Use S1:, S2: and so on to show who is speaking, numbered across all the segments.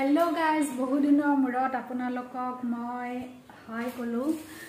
S1: Hello guys, বহুদিনৰ মূৰত আপোনালোকক মই হাই কলো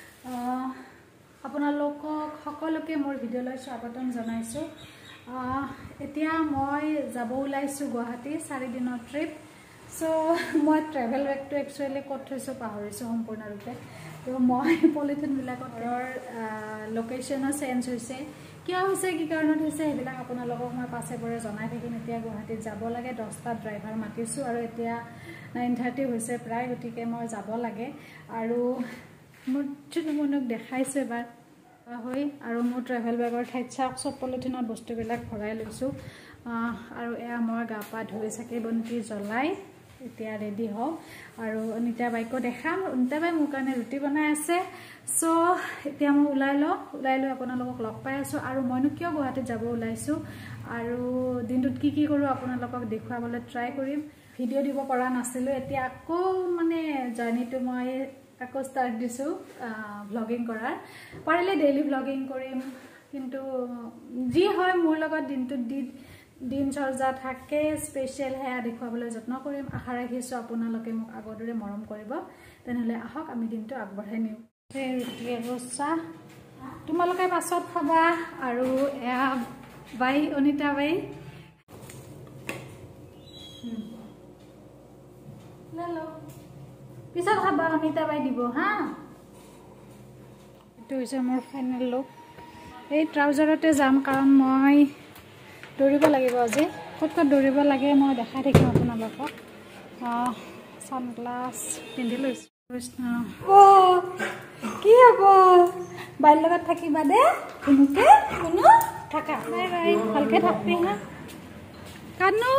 S1: আপোনালোকক সকলোকে মোৰ ভিডিঅ'লৈ স্বাগতম জনাইছো এতিয়া মই যাব ওলাইছো গুৱাহাটী 4 দিনৰ ট্ৰিপ সো মই ট্ৰেভেল বেগটো একচুয়ালি কত থৈছো পাহৰিছো সম্পূৰ্ণৰূপে তো মই পলিথিন বিলাকৰ লোকেশনো চেঞ্জ হৈছে কিয় হৈছে কি কাৰণত হৈছে হেবিলাক আপোনালোকক মই পাছে পৰে জনাই থাকিম এতিয়া গুৱাহাটীত যাব লাগে 10টা ড্ৰাইভাৰ মাতিছো আৰু এতিয়া 9:30 হৈছে প্ৰায় গতিকে মই যাব লাগে আৰু মোৰ চুনুমনক দেখাইছে এবাৰ হয় আৰু মোৰ ট্ৰেভেল বেগৰ ঠাইত চাওক সব পলিথিনৰ বস্তুবিলাক ভৰাই লৈছো আৰু এয়া মই গা পা ধুই চাকি বন্তি জ্বলাই এতিয়া ৰেডি হ আৰু অনিতা বাইকো দেখাম অনিতা বাই মোৰ কাৰণে ৰুটি বনাই আছে সো এতিয়া মই ওলাই লৈ আপোনালোকক লগ পাই আছো আৰু মইনো কিয় গুৱাহাটীত যাব ওলাইছো আৰু দিনটোত কি কৰো আপোনালোকক দেখুৱাবলৈ ট্ৰাই কৰিম ভিডিঅ' দিব পৰা নাছিলো এতিয়া আকৌ মানে জাৰ্নিটো মই আকৌ ষ্টাৰ্ট দিছো ব্লগিং কৰাৰ পাৰিলে ডেইলি ব্লগিং কৰিম কিন্তু যি হয় মোৰ লগত দিনটোত দিন চৰ্যা থাকে স্পেশাল হেয়া দেখুৱাবলৈ যত্ন কৰিম আশা ৰাখিছো আপোনালোকে মোক আগদৰে মৰম কৰিব তেনেহলে আহক আমি দিনটো আগবঢ়াই নিও ৰুটি আৰু চাহ তোমালোকে পাছত খাবা আৰু এয়া বাই অনিতা বাই ললো পিছত খাবা অনিতা বাই দিব হা এটো হৈছে মোৰ ফাইনেল লুক এই ট্ৰাউজাৰতে যাম কাৰণ মই দৌৰিব লাগিব আজি কত দৌৰিব লাগে মই দেখাই থাকিম আপোনালোকক সানগ্লাস পিন্ধি লৈছো কৃষ্ণ ও কি হ'ব বাইৰ লগত থাকিবা দে কোনকে কোনো থাকা বাই বাই ভালকে থাকবি হা কানু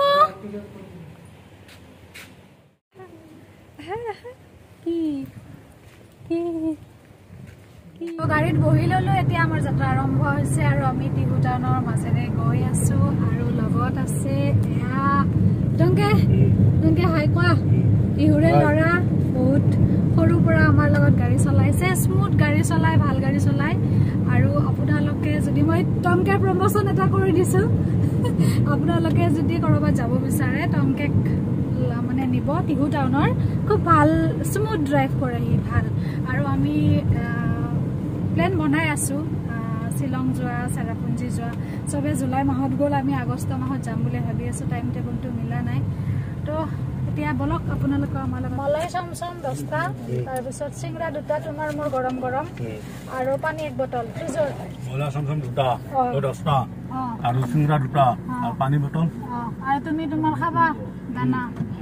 S1: কি কি গাড়ীত বহি ললো এতিয়া আমাৰ যাত্ৰা আৰম্ভ হৈছে আৰু আমি টিহু টাউনৰ মাজেৰে গৈ আছো আৰু লগত আছে এয়া দংকে হাই কোৱা টিহুৰে লৰা বহুত সৰু পৰা আমাৰ লগত গাড়ী চলাইছে স্মুথ গাড়ী চলাই ভাল গাড়ী চলাই আৰু আপোনালোকে যদি মই টমকে প্ৰমোশন এটা কৰি দিছো আপোনালোকে যদি কৰবাত যাব বিচাৰে টমকে মানে নিব টিহু টাউনৰ খুব ভাল স্মুথ ড্ৰাইভ কৰে হি ভাল আৰু আমি প্লেন বনাই আছো শিলং যোৱা চেৰাপুঞ্জি যোৱা সবে জুলাই মাহত গল আমি আগষ্ট মাহত যাম বুলি ভাবি আছো টাইম টেবলটো মিলা নাই তো এতিয়া বলক আপোনালোক আমাৰ লগত মলাই চমচম 10টা তাৰ পিছত সিংৰা দুটা তোমাৰ মোৰ গৰম আৰু পানী এক বটল ফ্ৰিজৰ মলাই চমচম দুটা 10টা আৰু সিংৰা দুটা আৰু পানী বটল আৰু তুমি তোমাৰ খাবা দানা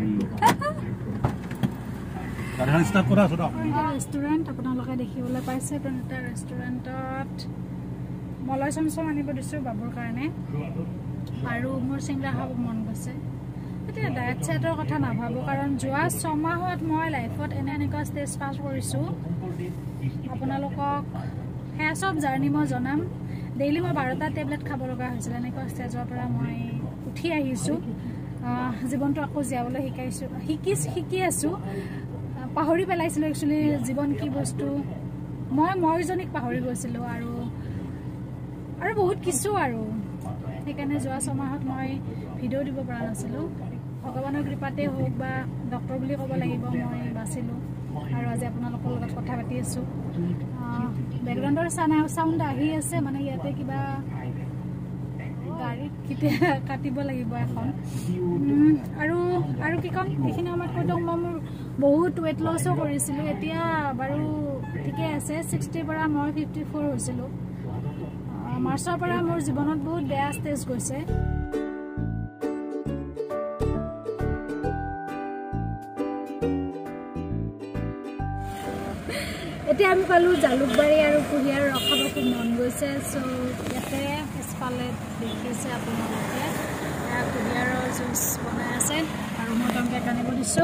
S1: ৰেষ্টুৰেণ্ট আপোনালোকে দেখিবলৈ পাইছে প্ৰণিতা ৰেষ্টুৰেণ্টত মলাই চমচম আনিব দিছো বাবুৰ কাৰণে আৰু মোৰ চিংৰা খাব মন গৈছে এতিয়া ডায়েট চাইটৰ কথা নাভাবো কাৰণ যোৱা 6 মাহত মই লাইফত এনেকুৱা ষ্টেজ পাছ কৰিছো আপোনালোকক হেয়া সব জাৰ্নি মই জনাম ডেইলি মই 12টা টেবলেট খাব লগা হৈছিল এনেকুৱা ষ্টেজৰ পৰা মই উঠি আহিছো জীৱনটো আকৌ জীয়াবলৈ শিকি আছো পাহৰি পেলাইছিলো একচুয়ালি জীৱন কি বস্তু মইজনিক পাহৰি গৈছিলো আৰু বহুত কিছু আৰু সেইকাৰণে যোৱা 6 মাহত মই ভিডিঅ' দিব পৰা নাছিলো ভগৱানৰ কৃপাতে হোক বা ডক্টৰ বুলি ক'ব লাগিব মই বাচিলো আৰু আজি আপোনালোকৰ লগত কথা পাতি আছো বেকগ্ৰাউণ্ডৰ সাউন্ড আহি আছে মানে ইয়াতে কিবা গাড়ীত কিতিয়া কাটিব লাগিব এখন আৰু কি কম এইখিনি সময়ত কৈ দিওঁ মই মোৰ বহুত ৱেট লছো কৰিছিলো এতিয়া বাৰু ঠিকে আছে 60 পৰা মই 54 হৈছিলো মাৰ্চৰ পৰা মোৰ জীৱনত বহুত বেয়া ষ্টেজ গৈছে এতিয়া আমি পালো জালুকবাৰী আৰু কুহিয়াৰ ৰখাব খুব মন গৈছে সো ইয়াতে পিছফালে দেখিছে আপোনালোকে কুহিয়াৰৰ জুচ বনাই আছে আৰু মই টমকে আনিব দিছো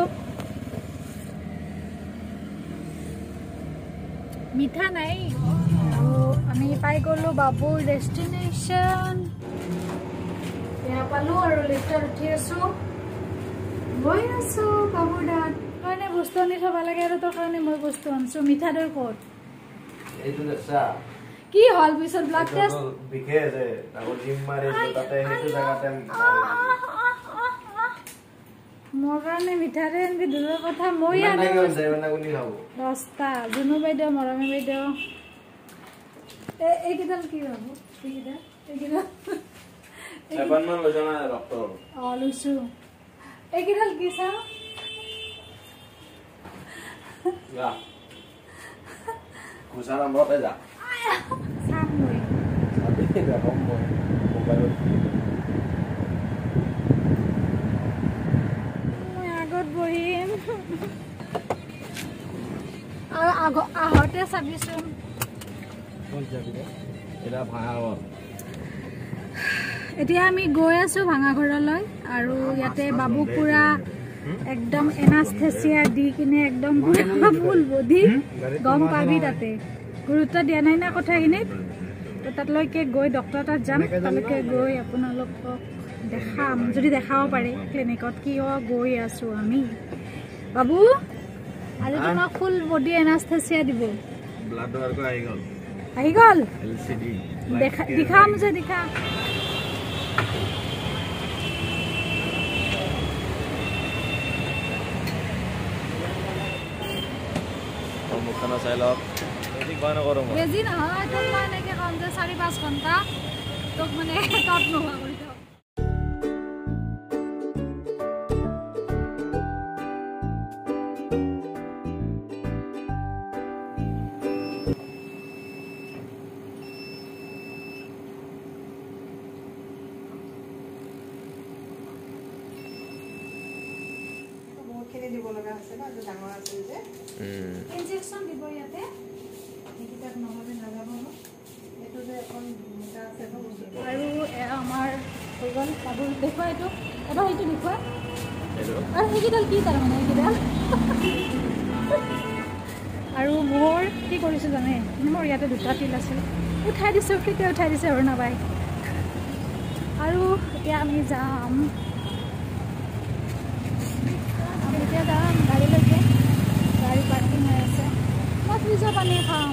S1: মিঠা নাই আৰু আমি পাই গলো বাবুৰ ডেষ্টিনেশ্যন এয়া পালো আৰু লিফ্টত উঠি আছো গৈ আছো বাবুৰ দাঁত কাৰণে বস্তু আনি থব লাগে আৰু তোৰ কাৰণে মই বস্তু আনিছো মিঠা দৈ ক'ত
S2: এইটো দেখা
S1: কি হল পিছত ব্লাড টেষ্ট
S2: বিকে আছে তাকো জিম মাৰি তাতে হেতু জায়গাতে
S1: মোৰ কাৰণে মিঠাৰে এনকে দূৰৰ কথা মই আনো 10টা জুনু বাইদেউ মৰমী বাইদেউ এইকেইডাল কি হ'ব এইকেইডাল
S2: এবাৰমান লৈ যাম ডক্টৰ
S1: লৈছো এইকেইডাল কি চাওঁ
S2: যা কুছা নম্বৰতে যা
S1: চাম মই
S2: দেখম মই মোবাইলত
S1: মই আগত বহিম আৰু আহতে চাবিচোন
S2: এটা ভাঙা ঘৰ
S1: এতিয়া আমি গৈ আছো ভাঙা ঘৰলৈ আৰু ইয়াতে বাবু পুৰা একদম এনাস্থেচিয়া দি কিনে একদম ফুল বডি গম পাবি তাতে গুৰুত্ব দিয়া নাই না কথাখিনিত তো তাতলৈকে গৈ ডক্টৰ তাত যাম তালৈকে গৈ আপোনালোকক দেখাম যদি দেখাব পাৰে ক্লিনিকত কিয় গৈ আছো আমি বাবু আজি তোমাক ফুল বডি এনাস্থেচিয়া দিব
S2: ব্লাড ডোৱাৰ
S1: আহি গ'ল
S2: এলচিডি
S1: দেখাম যে দেখা
S2: মুখখানা চাই লওক বেজি
S1: নহয় তোক মই এনেকৈ কম যে 4-5 ঘণ্টা তোক মানে তত নোহোৱা কৰি দিওঁ ইনজেকশন দিব ইয়াতে এইকেইটাক নহ'লে নাযাব এইটো যে এখন মোটা আছে আৰু আমাৰ হৈ গ'ল বাবুৰ দেখুৱা এইটো এবাৰ সেইটো দেখুৱা আৰু সেইকেইডাল কি তাৰমানে এইকেইডাল আৰু মোৰ কি কৰিছোঁ জানে মোৰ ইয়াতে 2টা তিল আছিল উঠাই দিছোঁ ফ্ৰীতে উঠাই দিছে অৰুণা বাই আৰু এতিয়া আমি যাম গাড়ীলৈকে গাড়ী পাৰ্কিং হৈ আছে মই ফ্ৰিজৰ পানী খাম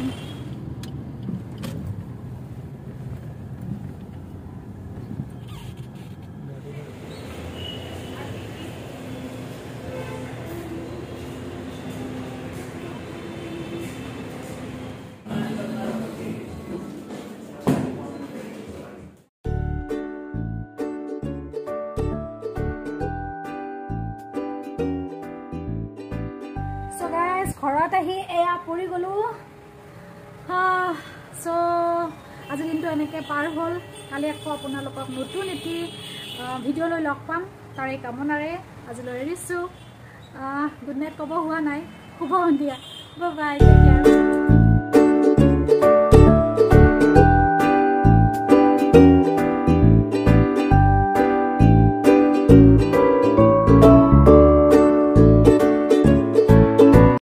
S1: ঘৰত আহি এয়া পৰি গ'লো চ' আজি দিনটো এনেকৈ পাৰ হ'ল কালি আকৌ আপোনালোকক নতুন এটি ভিডিঅ' লৈ লগ পাম তাৰে কামনাৰে আজিলৈ এৰিছোঁ গুড নাইট ক'ব হোৱা নাই শুভ সন্ধিয়া বাই বাই টেক কেয়াৰ